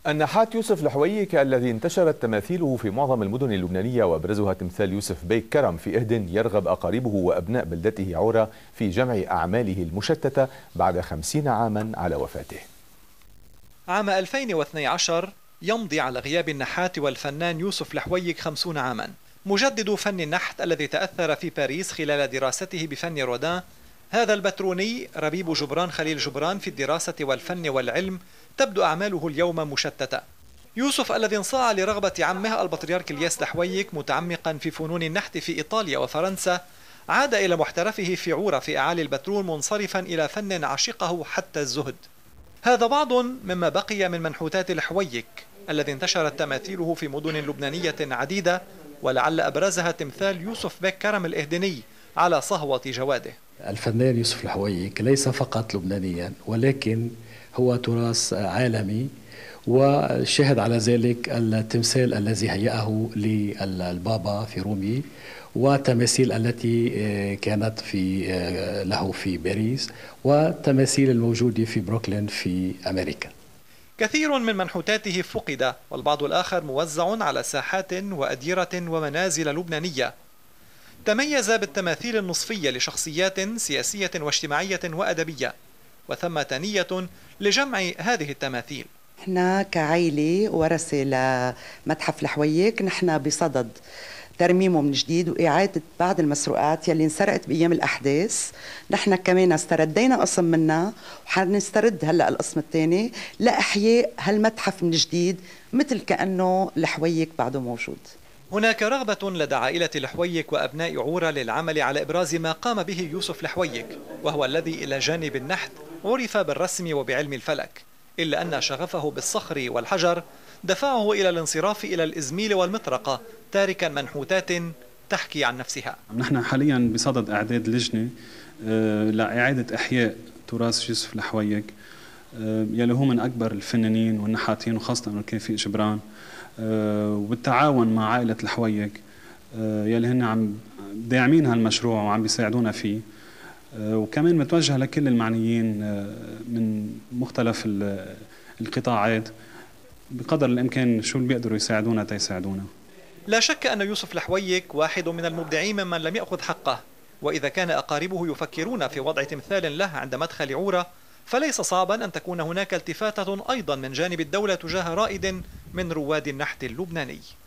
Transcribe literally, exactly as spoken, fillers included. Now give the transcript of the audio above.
النحات يوسف الحويك الذي انتشرت تماثيله في معظم المدن اللبنانية وأبرزها تمثال يوسف بيك كرم في إهد يرغب أقاربه وأبناء بلدته عورة في جمع أعماله المشتتة بعد خمسين عاما على وفاته. عام ألفين واثني عشر يمضي على غياب النحات والفنان يوسف الحويك خمسين عاما. مجدد فن النحت الذي تأثر في باريس خلال دراسته بفن رودان، هذا البتروني ربيب جبران خليل جبران في الدراسة والفن والعلم تبدو أعماله اليوم مشتتة. يوسف الذي انصاع لرغبة عمه البطريرك الياس الحويك متعمقا في فنون النحت في إيطاليا وفرنسا، عاد إلى محترفه في عورة في أعالي البترون منصرفا إلى فن عشقه حتى الزهد. هذا بعض مما بقي من منحوتات الحويك الذي انتشرت تماثيله في مدن لبنانية عديدة، ولعل أبرزها تمثال يوسف بيك كرم الإهدني على صهوة جواده. الفنان يوسف الحويك ليس فقط لبنانيا ولكن هو تراث عالمي، وشهد على ذلك التمثال الذي هيأه للبابا في رومي وتماثيل التي كانت في له في باريس والتماثيل الموجودة في بروكلين في أمريكا. كثير من منحوتاته فقد، والبعض الآخر موزع على ساحات وأديرة ومنازل لبنانية. تميز بالتماثيل النصفية لشخصيات سياسية واجتماعية وأدبية، وثمة نية لجمع هذه التماثيل. احنا كعائلة ورثة لمتحف الحويك، نحن بصدد ترميمه من جديد وإعادة بعض المسروقات يلي انسرقت بأيام الأحداث. نحن كمان استردينا قسم منها وحنسترد هلأ القسم الثاني لإحياء هالمتحف من جديد مثل كأنه الحويك بعده موجود. هناك رغبة لدى عائلة الحويك وأبناء عورة للعمل على إبراز ما قام به يوسف الحويك، وهو الذي إلى جانب النحت عرف بالرسم وبعلم الفلك، إلا أن شغفه بالصخر والحجر دفعه إلى الانصراف إلى الإزميل والمطرقة، تاركا منحوتات تحكي عن نفسها. نحن حاليا بصدد إعداد لجنة لإعادة إحياء تراث يوسف الحويك يلي هو من أكبر الفنانين والنحاتين وخاصة رفيق جبران، وبالتعاون مع عائلة الحويك يلي هن عم داعمين هالمشروع وعم بيساعدونا فيه، وكمان متوجه لكل المعنيين من مختلف القطاعات بقدر الإمكان شو اللي بيقدروا يساعدونا تيساعدونا. لا شك أن يوسف الحويك واحد من المبدعين ممن لم يأخذ حقه، وإذا كان أقاربه يفكرون في وضع تمثال له عند مدخل عورة فليس صعبا أن تكون هناك التفاتة أيضا من جانب الدولة تجاه رائد من رواد النحت اللبناني.